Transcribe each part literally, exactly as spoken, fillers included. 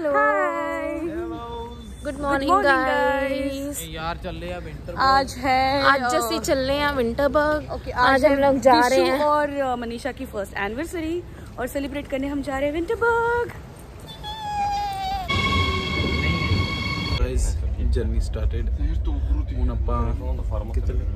Hello good morning guys. यार चल रहे हैं विंटर। आज है आज जैसे चल रहे हैं विंटरबर्ग। okay, आज, आज हम लोग जा रहे हैं और मनीषा की फर्स्ट एनिवर्सरी और सेलिब्रेट करने हम जा रहे हैं विंटरबर्ग। Guys journey started. ਹੁਣ ਆਪਾਂ ਕਿੱਥੇ ਚੱਲੇ?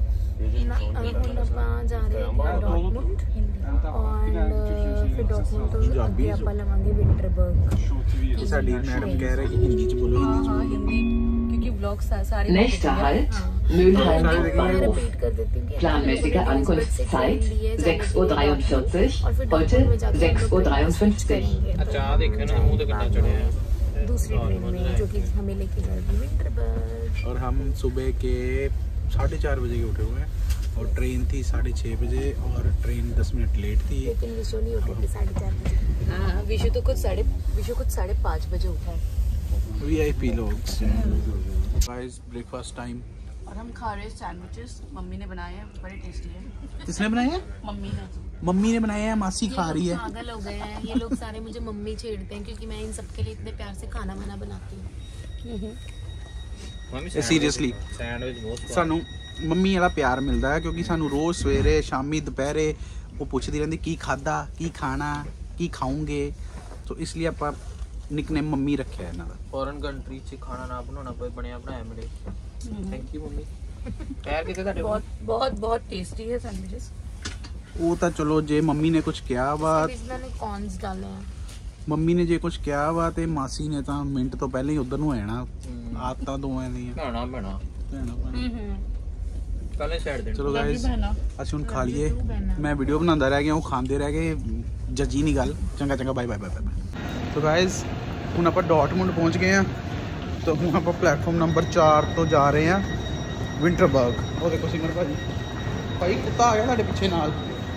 ਆਪਾਂ ਜਾ ਰਹੇ ਹਾਂ ਡਾਰਟਮੁੰਡ ਐਂਡ ਫਿਰ ਡਾਰਟਮੁੰਡ ਤੋਂ ਅੱਗੇ ਆਪਾਂ ਲਵਾਂਗੇ ਵਿੰਟਰਬਰਗ। ਸਾਡੀ ਮੈਡਮ ਕਹਿ ਰਹੇ ਕਿ ਹਿੰਦੀ ਚ ਬੋਲੋ। हाँ हिंदी क्योंकि ब्लॉग सारे Nächster Halt Mülheim Bahnhof. Repeat कर देती हूँ। Planmäßige Ankunftszeit sechs Uhr dreiundvierzig, heute sechs Uhr dreiundfünfzig. अच्छा देखे ना मुंह तो कितना चढ़े हैं दूसरी ट्रेन में जो कि हमें लेके जाएगी विंटरबर्ग। और हम सुबह के साढ़े चार बजे के उठे हुए हैं और ट्रेन थी साढ़े छः बजे और ट्रेन दस मिनट लेट थी। लेकिन विशु नहीं उठी थी साढ़े चार बजे। हाँ विशु तो कुछ साढ़े विशु कुछ साढ़े पाँच बजे उठा है। वी आई पी लोग। गाइस ब्रेकफास्ट टाइम और हम खा रहे हैं सैंडविचेस। मम्मी ने बनाए हैं, बड़े टेस्टी है। किसने बनाए हैं? मम्मी ने। मम्मी ने बनाया है, मासी खा रही है। पागल हो गए हैं ये लोग सारे, मुझे मम्मी छेड़ते हैं क्योंकि मैं इन सबके लिए इतने प्यार से खाना वाना बनाती हूँ। सीरियसली सैंडविच बहुत सानू मम्मी वाला प्यार मिलता है क्योंकि सानू रोज सवेरे शामी दोपहरे वो पूछती रहती की खादा की खाना की खाऊंगे, तो इसलिए आप निकनेम मम्मी रखे है इन्हां दा। फॉरेन कंट्री च खाना ना बनाना पए बनया बनाया मिले। Thank you mummy. पैर किते ਤੁਹਾਡੇ बहुत बहुत बहुत टेस्टी है सैंडविचेस। वो तो चलो जे मम्मी ने कुछ किया वा, इसमें कॉर्न्स डाले हैं। मम्मी ने जे कुछ किया वा ते मासी ने तो मिनट तो पहले ही उधर नु आना। आदतां दोवें दी खाना बना भैणा भैणा। पहले साइड दे। चलो गाइस ਅਸੀਂ ਹੁਣ ਖਾ ਲਈਏ। मैं वीडियो बनांदा रह गया, वो खांदे रह गए, जजी नहीं गल। चंगा चंगा बाय बाय बाय बाय। तो गाइस ਹੁਣ ਆਪਾਂ ਡਾਰਟਮੁੰਡ ਪਹੁੰਚ ਗਏ ਆ। तो ਹੁਣ ਆਪਾਂ ਪਲੇਟਫਾਰਮ ਨੰਬਰ ਚਾਰ ਤੋਂ ਜਾ ਰਹੇ ਆ ਵਿੰਟਰਬਰਗ। ਉਹ ਦੇਖੋ ਸਿਮਰ ਭਾਜੀ ਭਾਈ ਕੁੱਤਾ ਆ ਗਿਆ ਸਾਡੇ ਪਿੱਛੇ ਨਾਲ।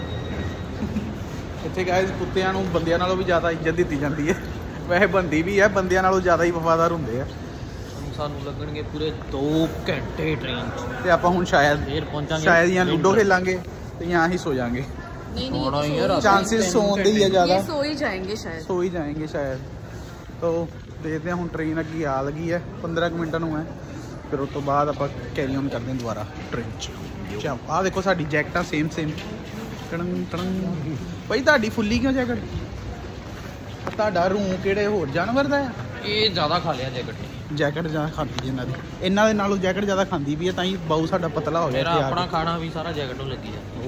ਇੱਥੇ ਗਾਇਸ ਕੁੱਤਿਆਂ ਨੂੰ ਬੰਦਿਆਂ ਨਾਲੋਂ ਵੀ ਜ਼ਿਆਦਾ ਇੱਜ਼ਤ ਦਿੱਤੀ ਜਾਂਦੀ ਹੈ। ਵੈਸੇ ਬੰਦੀ ਵੀ ਹੈ, ਬੰਦਿਆਂ ਨਾਲੋਂ ਜ਼ਿਆਦਾ ਹੀ ਵਫਾਦਾਰ ਹੁੰਦੇ ਆ। ਸਾਨੂੰ ਲੱਗਣਗੇ ਪੂਰੇ ਦੋ ਘੰਟੇ ਟ੍ਰੇਨ ਤੋਂ ਤੇ ਆਪਾਂ ਹੁਣ ਸ਼ਾਇਦ ਫੇਰ ਪਹੁੰਚਾਂਗੇ। ਸ਼ਾਇਦ ਜਾਂ ਲੂਡੋ ਖੇਲਾਂਗੇ ਤੇ ਜਾਂ ਹੀ ਸੋ ਜਾਾਂਗੇ। नहीं नहीं ये चांसेस सोने ही है ज़्यादा। ये सो ही जाएंगे शायद। सो ही जाएंगे शायद। तो देखते हैं हूँ ट्रेन अगे आ लगी है, पंद्रह मिनट में है। फिर उस तो बाद आप कैरी ऑन करते हैं दोबारा ट्रेन च। चलो आ देखो साड़ी जैकटा सेम सेम टड़ंग टड़ंग। भाई ताड़ी फुल्ली क्यों जैकट? ताड़ा रूह किहड़े होर जानवर दा है? ਇਹ ਜ਼ਿਆਦਾ ਖਾ ਲਿਆ ਜੈਕਟ। जैकट ज़्यादा खाती जिन्हों की, इन्हों के नालों जैकट ज़्यादा खाती भी है, तां ही बाहू साडा पतला हो मेरा गया। अपना खाना भी सारा जैकट ਨੂੰ ਲੱਗੀ ਹੈ।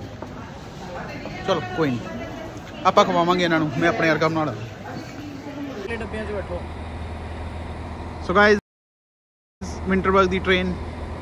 चलो कोई नहीं आप खवावांगे इन्हों, मैं अपने वर्गा बना ला। ਡੱਬਿਆਂ 'ਚ ਬੈਠੋ। सो गाइस विंटरबर्ग दी train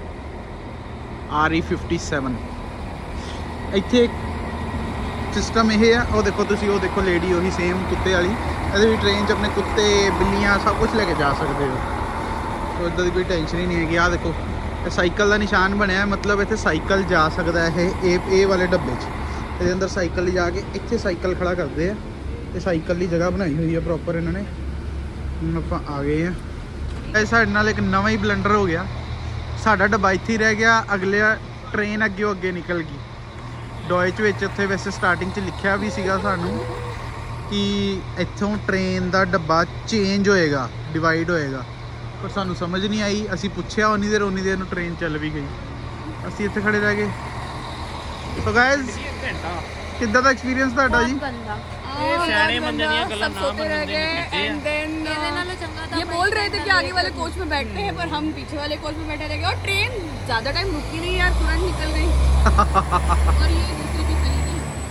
R E fifty seven. इत्थे सिस्टम यह है, वो देखो तुसी, वो देखो लेडी वही सेम कुत्ते वाली। ये भी ट्रेन च अपने कुत्ते बिल्लियाँ सब कुछ लेके जा सकते हो, तो इदा की कोई टेंशन ही नहीं है। आ देखो ये साइकिल का निशान बनया, मतलब इतने साइकिल जा सकता है। ये वाले डब्बे ये अंदर साइकिल ले जाके इतने साइकिल खड़ा करते हैं। ये साइकिल की जगह बनाई हुई है प्रॉपर इन्होंने। हम आप आ गए हैं। साढ़े नाल एक नवा ही बलंडर हो गया। साडा डब्बा इत्थे ही रह गया, अगले ट्रेन अगे अगे निकल गई। डॉयच विच उत्थे वैसे स्टार्टिंग च लिखिया भी सीगा सानू कि इत्थों ट्रेन का डब्बा चेंज होएगा, डिवाइड होएगा, पर सानू समझ नहीं आई। असी पुछया उन्नी देर उन्नी देर ट्रेन चल भी गई, असी इत्थे खड़े रह गए। तो गाइस किद्दां दा एक्सपीरियंस तुहाडा जी? सियाने बंदे दी गल्लां ना मनदे एंड देन ये बोल रहे थे कि आगे वाले कोच में बैठते हैं, पर हम पीछे वाले कोच में बैठे रह गए और ट्रेन ज्यादा टाइम रुकी नहीं यार, तुरंत निकल गई। और ये दूसरी भी चली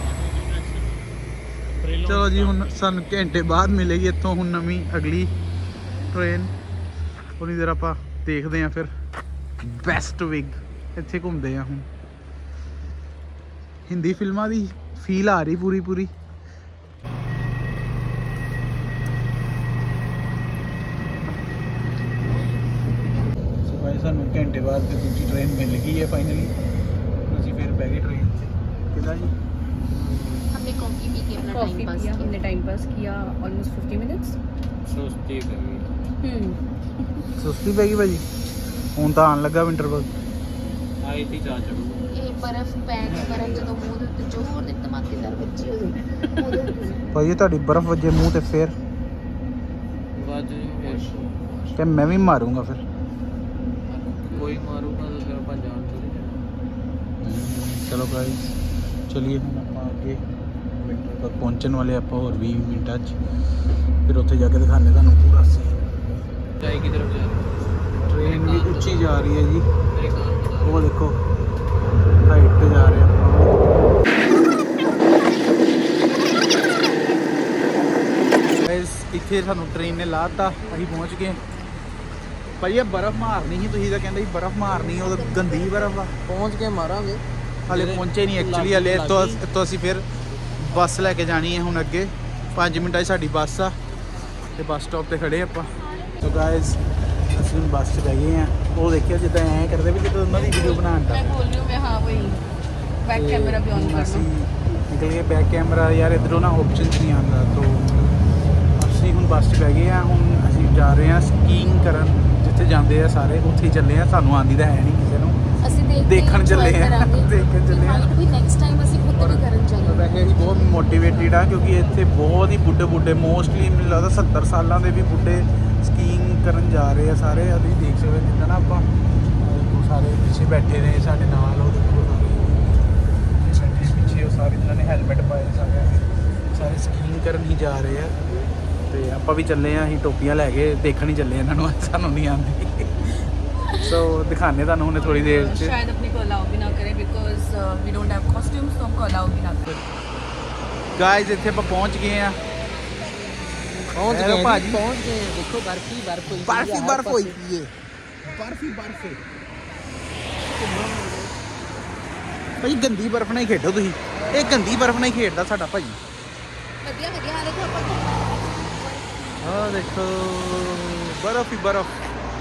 गई। चलो जी हुण सानू घंटे बाद मिलेगी इत्थों हुण नवीं अगली ट्रेन। उन्नी देर आपां देखदे हां फिर बेस्ट विग इत्थे घूमदे हां। हुण हिंदी फिल्मां दी फील आ रही पूरी पूरी। सानू घंटे बाद दूसरी ट्रेन मिल गई है फाइनली। असीं फिर बह गए ट्रेन किदा जी। हमने कॉफी पी के अपना कॉफी टाइम पास किया, किया। हमने टाइम पास किया ऑलमोस्ट फिफ्टी मिनट्स। सुस्ती हम्म सुस्ती पै गई भाजी। हुण तां आन लगा विंटरबर्ग। आई थी चाह चढ़ू। ये बर्फ पैन ਕਰਨ ਜਦੋਂ ਮੂੰਹ ਦੇ ਉੱਤੇ ਜ਼ੋਰ ਦੇ ਧਮਾਕੇਦਾਰ ਵੱਜੀ ਹੋਈ। ਭਾਈ ਤੁਹਾਡੀ ਬਰਫ਼ ਵੱਜੇ ਮੂੰਹ ਤੇ ਫੇਰ आज फिर कि मैं भी मारूंगा फिर कोई मारूंगा तो फिर अपन जान थोड़ी जाना। चलो गाइस चलिए हम ਆਪਾਂ ਅੱਗੇ ਵਿੰਟਰ ਤੱਕ ਪਹੁੰਚਣ ਵਾਲੇ ਆਪਾਂ ਹੋਰ ਵੀਹ ਮਿੰਟਾਂ 'ਚ ਫਿਰ ਉੱਥੇ ਜਾ ਕੇ ਦਿਖਾਣੇ ਤੁਹਾਨੂੰ ਪੂਰਾ ਸੀਨ। जाए की तरफ जा रहे ट्रेन भी ਉੱਚੀ ਜਾ ਰਹੀ ਹੈ ਜੀ मेरे काम बता ਉਹ ਦੇਖੋ ਹਾਈਟ ਤੇ ਜਾ ਰਹੇ ਆਪਾਂ। गाइस ਇੱਥੇ ਸਾਨੂੰ ਟ੍ਰੇਨ ਨੇ ਲਾਤਾ ਅਸੀਂ ਪਹੁੰਚ ਗਏ ਭਾਈ। ਇਹ ਬਰਫ਼ ਮਾਰਨੀ ਸੀ ਤੁਸੀਂ ਤਾਂ ਕਹਿੰਦੇ ਸੀ ਬਰਫ਼ ਮਾਰਨੀ ਉਹ ਤਾਂ ਗੰਦੀ ਬਰਫ਼ ਆ। पहुंच के मारांगे ਹਾਲੇ ਪਹੁੰਚੇ ਨਹੀਂ ਐਕਚੁਅਲੀ ਹਲੇ ਤੋਂ ਤੋਂ ਅਸੀਂ ਫਿਰ ਬੱਸ ਲੈ ਕੇ ਜਾਣੀ ਹੈ ਹੁਣ ਅੱਗੇ ਪੰਜ ਮਿੰਟਾਂ 'ਚ ਸਾਡੀ ਬੱਸ ਆ ਤੇ ਬੱਸ ਸਟਾਪ ਤੇ ਖੜੇ ਆਪਾਂ। ਸੋ ਗਾਇਸ ਅਸੀਂ ਹੁਣ ਬੱਸ 'ਚ ਬਹਿ ਗਏ ਆ। ਉਹ ਦੇਖਿਓ ਜਿੱਦਾਂ ਐਂ ਕਰਦੇ ਵੀ ਜਿੱਦਾਂ ਉਹਨਾਂ ਦੀ ਵੀਡੀਓ ਬਣਾਉਣ ਦਾ मैं बोल रही हूँ मैं हाँ वही बैक कैमरा भी ऑन ਅਸੀਂ करना। ਨਿਕਲ ਗਏ ਬੈਕ ਕੈਮਰਾ ਯਾਰ ਇੱਧਰੋਂ ਨਾ ਆਪਸ਼ਨ ਨਹੀਂ ਆਉਂਦਾ ਤੋਂ ਅਸੀਂ ਹੁਣ ਬੱਸ 'ਚ ਬਹਿ ਗਏ ਆ। ਹੁਣ ਅਸੀਂ ਜਾ ਰਹੇ ਹਾਂ ਸਕੀਇੰਗ ਕਰਨ ਜਿੱਥੇ ਜਾਂਦੇ ਆ ਸਾਰੇ ਉੱਥੇ ਹੀ ਚੱਲੇ ਆ। ਸਾਨੂੰ ਆਉਂਦੀ ਤਾਂ ਹੈ ਨਹੀਂ ਕਿਸੇ ਨੂੰ ਅਸੀਂ ਦੇਖਦੇ ਦੇਖਣ ਚੱਲੇ ਆ ਦੇਖਣ ਚੱਲੇ ਆ। ਵੀ ਨੈਕਸਟ ਟਾਈਮ ਅਸੀਂ ਖੁਦ ਵੀ ਕਰਨ ਚਾਹੀਏ। ਵੈਸੇ ਅਸੀਂ ਬਹੁਤ ਮੋਟੀਵੇਟਿਡ ਆ ਕਿਉਂਕਿ ਇੱਥੇ ਬਹੁਤ ਹੀ ਬੁੱਢੇ ਬੁੱਢੇ ਮੋਸਟਲੀ ਮੈਨੂੰ ਲੱਗਦਾ ਸੱਤਰ ਸਾਲਾਂ ਦੇ ਵੀ ਬੁੱਢੇ ਸਕੀਇੰਗ ਕਰਨ ਜਾ ਰਹੇ ਆ ਸਾਰੇ। ਤੁਸੀਂ ਦੇਖ ਸਕਦੇ ਜਿੱਦਾਂ ਨਾ ਆਪਾਂ ਉਹ ਸਾਰੇ ਪਿੱਛੇ ਬੈਠੇ ਨੇ ਸਾਡੇ ਨਾਲ ਉਹ ਦੇਖੋ ਸਾਰੇ ਬੈਠੇ ਪਿੱਛੇ ਉਹ ਸਾਰੇ ਜਿਹਨਾਂ ਨੇ ਹੈਲਮਟ ਪਾਏ ਸਾਰੇ ਸਾਰੇ ਸਕੀਇੰਗ ਕਰਨ ਹੀ ਜਾ ਰਹੇ ਆ ਤੇ ਆਪਾਂ ਵੀ ਚੱਲੇ ਆ। ਅਸੀਂ ਟੋਪੀਆਂ ਲੈ ਕੇ ਦੇਖਣ ਹੀ ਚੱਲੇ ਇਹਨਾਂ ਨੂੰ ਸਾਨੂੰ ਨਹੀਂ ਆਉਂਦੀ। ਸੋ ਦਿਖਾਣੇ ਤੁਹਾਨੂੰ ਹੁਣੇ ਥੋੜੀ ਦੇਰ 'ਚ। शायद अपने को अलाउ भी ना करें because we don't have costumes तो हमको अलाउ भी ना करें। ਗਾਇਜ਼ ਇੱਥੇ ਆਪਾਂ ਪਹੁੰਚ ਗਏ ਆ। पहुंच हेलो गए भाजी। पहुंच गए देखो बर्फ ही बर्फ हुई बर्फ ही बर्फ होई पई है बर्फ ही बर्फ है ਭਾਈ ਗੰਦੀ ਬਰਫ਼ ਨਾਲ ਹੀ ਖੇਡੋ ਤੁਸੀਂ। ਇਹ ਗੰਦੀ ਬਰਫ਼ ਨਾਲ ਹੀ ਖੇਡਦਾ ਸਾਡਾ ਭਾਜੀ। ਵਧੀਆ ਵਧੀਆ ਆ ਦੇਖੋ ਆਪਾਂ ਆਹ ਦੇਖੋ ਬਰਫ਼ ਹੀ ਬਰਫ਼।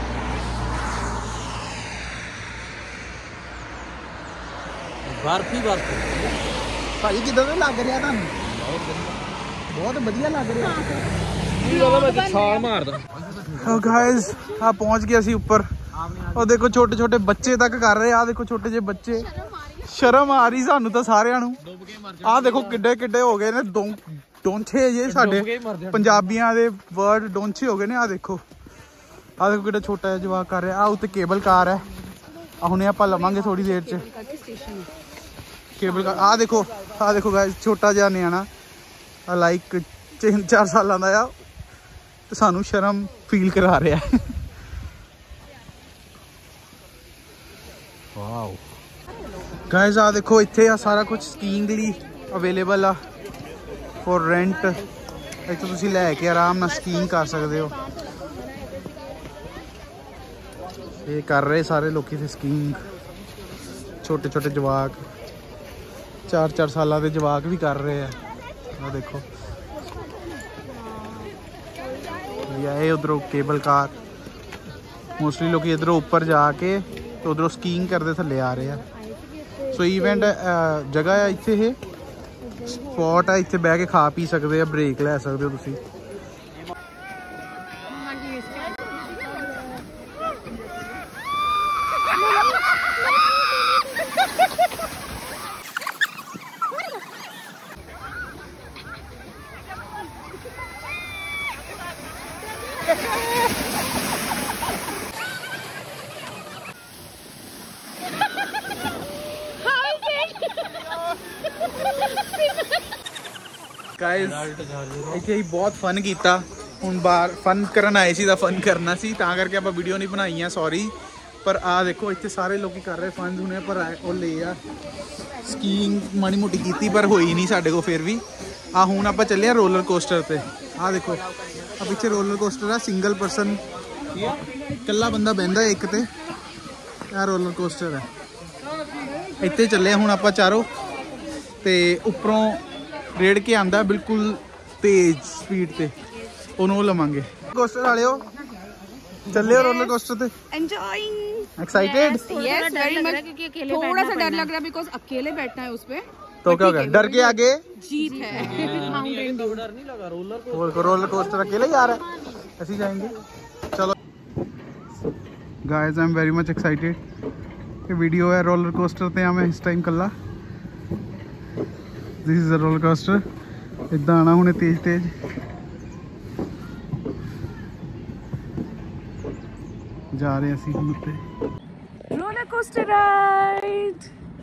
बर्फ ही बर्फ ਭਾਜੀ ਕਿੱਦਾਂ ਦਾ ਲੱਗ ਰਿਹਾ ਤੁਹਾਨੂੰ? ਬਹੁਤ ਵਧੀਆ ਲੱਗ ਰਿਹਾ। मैं छाल मार दूं। ਓ ਗਾਇਜ਼ ਆ ਪਹੁੰਚ ਗਏ ਅਸੀਂ ਉੱਪਰ। ਉਹ ਦੇਖੋ ਛੋਟੇ ਛੋਟੇ ਬੱਚੇ ਤੱਕ ਕਰ ਰਹੇ ਆ। ਦੇਖੋ ਛੋਟੇ ਜਿਹੇ ਬੱਚੇ ਸ਼ਰਮ ਆ ਰਹੀ ਸਾਨੂੰ ਤਾਂ ਸਾਰਿਆਂ ਨੂੰ। ਆਹ ਦੇਖੋ ਕਿੱਡੇ ਕਿੱਡੇ ਹੋ ਗਏ ਨੇ ਡੋਂਛੇ ਜੇ ਸਾਡੇ ਪੰਜਾਬੀਆਂ ਦੇ ਵਰਡ ਡੋਂਛੇ ਹੋ ਗਏ ਨੇ। ਆਹ ਦੇਖੋ ਆਹ ਦੇਖੋ ਕਿੱਡਾ ਛੋਟਾ ਜਿਹਾ ਜਵਾਕ ਕਰ ਰਿਹਾ। ਆ ਉੱਤੇ ਕੇਬਲ ਕਾਰ ਹੈ ਆ ਹੁਣੇ ਆਪਾਂ ਲਵਾਂਗੇ ਥੋੜੀ ਦੇਰ 'ਚ ਕੇਬਲ ਕਾਰ। ਆਹ ਦੇਖੋ ਆਹ ਦੇਖੋ ਗਾਇਜ਼ ਛੋਟਾ ਜਿਹਾ ਨਿਆਣਾ ਆ ਲਾਈਕ ਤਿੰਨ ਚਾਰ ਸਾਲਾਂ ਦਾ ਆ ਤੇ ਸਾਨੂੰ ਸ਼ਰਮ ਫੀਲ ਕਰਾ ਰਿਹਾ। ਵਾਓ ਗਾਇਜ਼ ਆ ਦੇਖੋ ਇੱਥੇ ਆ ਸਾਰਾ ਕੁਝ ਸਕੀਇੰਗ ਲਈ ਅਵੇਲੇਬਲ ਆ ਫॉर ਰੈਂਟ। ਇੱਥੇ ਤੁਸੀਂ ਲੈ ਕੇ ਆਰਾਮ ਨਾਲ ਸਕੀਇੰਗ ਕਰ ਸਕਦੇ ਹੋ। ਇਹ ਕਰ ਰਹੇ ਸਾਰੇ ਲੋਕੀ ਤੇ ਸਕੀਇੰਗ ਛੋਟੇ ਛੋਟੇ ਜਵਾਕ ਚਾਰ ਚਾਰ ਸਾਲਾਂ ਦੇ ਜਵਾਕ ਵੀ ਕਰ ਰਹੇ ਆ। ਆ ਦੇਖੋ ਇਹ ਉਧਰੋਂ ਕੇਬਲ ਕਾਰ ਮੋਸਟਲੀ ਲੋਕੀ ਇਧਰੋਂ ਉੱਪਰ ਜਾ ਕੇ ਤੇ ਉਧਰੋਂ ਸਕੀਇੰਗ ਕਰਦੇ ਥੱਲੇ ਆ ਰਹੇ ਆ। ਸੋ ਇਵੈਂਟ ਜਗ੍ਹਾ ਆ ਇੱਥੇ ਇਹ ਸਪੌਟ ਆ ਇੱਥੇ ਬਹਿ ਕੇ ਖਾ ਪੀ ਸਕਦੇ ਆ ਬ੍ਰੇਕ ਲੈ ਸਕਦੇ ਹੋ ਤੁਸੀਂ। गाइस ਇੱਥੇ ਹੀ ਬਹੁਤ ਫਨ ਕੀਤਾ। ਹੁਣ ਬਾਹਰ ਫਨ ਕਰਨ ਆਏ ਸੀ ਤਾਂ ਫਨ ਕਰਨਾ ਸੀ ਤਾਂ ਕਰਕੇ ਆਪਾਂ ਵੀਡੀਓ ਨਹੀਂ ਬਣਾਈਆਂ ਸੌਰੀ। ਪਰ ਆ ਦੇਖੋ ਇੱਥੇ ਸਾਰੇ ਲੋਕੀ ਕਰ ਰਹੇ ਫਨ ਹੁਣੇ ਪਰ ਉਹ ਲੈ ਆ ਸਕੀਇੰਗ ਮਾੜੀ ਮੋਟੀ ਕੀਤੀ ਪਰ ਹੋਈ ਨਹੀਂ ਸਾਡੇ ਕੋਲ ਫਿਰ ਵੀ। ਆ ਹੁਣ ਆਪਾਂ ਚੱਲੇ ਆ ਰੋਲਰ ਕੋਸਟਰ ਤੇ। ਆ ਦੇਖੋ ਆ ਪਿੱਛੇ ਰੋਲਰ ਕੋਸਟਰ ਆ ਸਿੰਗਲ ਪਰਸਨ ਇਕੱਲਾ ਬੰਦਾ ਬਹਿੰਦਾ ਇੱਕ ਤੇ। ਆ ਰੋਲਰ ਕੋਸਟਰ ਹੈ ਇੱਥੇ ਚੱਲੇ ਹੁਣ ਆਪਾਂ ਚਾਰੋਂ ਤੇ ਉੱਪਰੋਂ ਰੇੜ ਕੇ ਆਂਦਾ ਬਿਲਕੁਲ ਤੇਜ਼ ਸਪੀਡ ਤੇ ਉਹਨੂੰ ਲਵਾਂਗੇ। ਕੋਸਟਰ ਵਾਲਿਓ ਚੱਲੇ ਹੋ ਰੋਲਰ कोस्टर पे enjoying excited yes very much क्योंकि अकेले थोड़ा सा डर लग रहा है बिकॉज अकेले बैठना है उस पे तो क्या होगा डर के आगे जीत है माउंटेन ड्यू डर नहीं लगा रोलर रोलर रोलर कोस्टर अकेले ही आ रहा है ऐसे जाएंगे। चलो guys I am very much excited ये वीडियो है रोलर कोस्टर ते मैं इस टाइम कल्ला this is a roller coaster इदा आना हुणे तेज तेज ਜਾ ਰਹੇ ਅਸੀਂ ਹੁਣ ਉੱਤੇ रोलर कोस्टर राइड।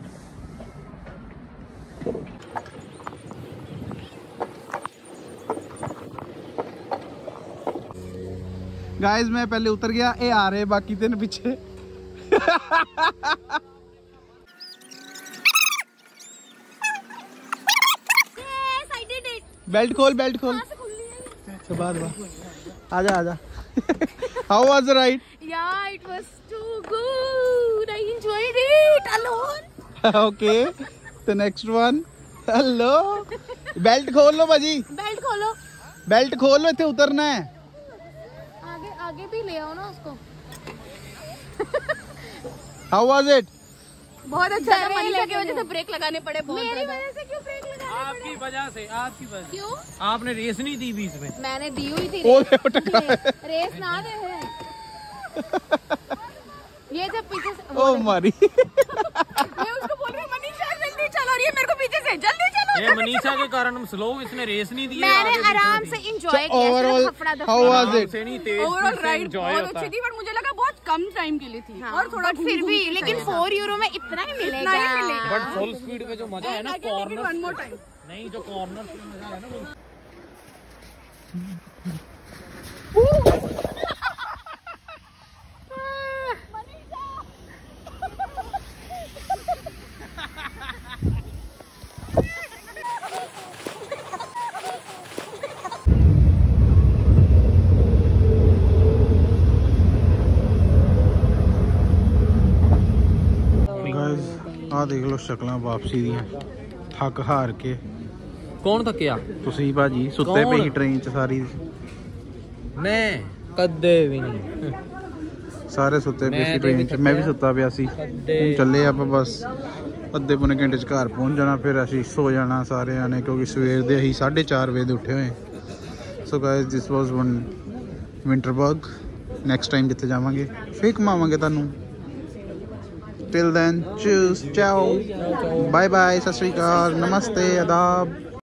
गाइस मैं पहले उतर गया, ये आ रहे बाकी तीन पीछे। बेल्ट खोल बेल्ट खोल। अच्छा बाद में आजा आजा। How was the ride? Yeah, it was too good. I enjoyed it alone. Okay. The next one. Hello. Belt खोल लो भाजी। बेल्ट खोलो। बेल्ट खोल लो, इतने उतरना है। आगे आगे भी ले आओ ना उसको। How was it? बहुत अच्छा था। मनीषा की वजह से ब्रेक लगाने पड़े बहुत। मेरी वजह से क्यों ब्रेक लगाने पड़े? आपकी वजह से, आपकी वजह। क्यों? आपने रेस नहीं दी बीच में। मैंने दी हुई थी ओ, रेस। रेस ना दे है। ये जब पीछे से ओ मारी। मैं उसको बोल रही हूँ मनीषा जल्दी चलो, और ये मेरे को पीछे से जल्दी चलो। ये मनीषा के कारण हम स्लो, इसने रेस नहीं दी। मैंने आराम से एंजॉय किया। Overall how was it? Overall ride बहुत अच्छी थी, बट मुझे लगा बहुत कम टाइम के लिए थी। और थोड़ा फिर भी, लेकिन फोर यूरो में इतना ही मिलेगा। बट फुल स्पीड पे जो मजा है ना, कॉर्नर वन मोर टाइम नहीं, जो कॉर्नर पे मजा है ना वो। ਆ ਦੇਖ ਲਓ ਸ਼ਕਲਾਂ ਵਾਪਸੀ ਦੀਆਂ, ਥੱਕ ਹਾਰ ਕੇ। ਕੌਣ ਥੱਕਿਆ? ਤੁਸੀਂ ਭਾਜੀ ਸੁੱਤੇ ਪਏ ਸੀ ਟ੍ਰੇਨ 'ਚ ਸਾਰੀ। ਮੈਂ ਕਦੇ ਵੀ ਨਹੀਂ। ਸਾਰੇ ਸੁੱਤੇ ਪਏ ਸੀ ਟ੍ਰੇਨ 'ਚ, ਮੈਂ ਵੀ ਸੁੱਤਾ ਪਿਆ ਸੀ। ਹੁਣ ਚੱਲੇ ਆਪਾਂ ਬਸ ਅੱਧੇ ਪੌਣੇ ਘੰਟੇ 'ਚ ਘਰ ਪਹੁੰਚ ਜਾਣਾ, ਫਿਰ ਅਸੀਂ ਸੋ ਜਾਣਾ ਸਾਰਿਆਂ ਨੇ, ਕਿਉਂਕਿ ਸਵੇਰ ਦੇ ਅਸੀਂ ਸਾਢੇ ਚਾਰ ਵਜੇ ਦੇ ਉੱਠੇ ਹੋਏ। So guys this was one Winterberg. Next time ਜਿੱਥੇ ਜਾਵਾਂਗੇ ਫੇਰ ਘੁਮਾਵਾਂਗੇ ਤੁਹਾਨੂੰ। Till then, cheers, ciao, bye bye, sat sri akal, namaste, adab.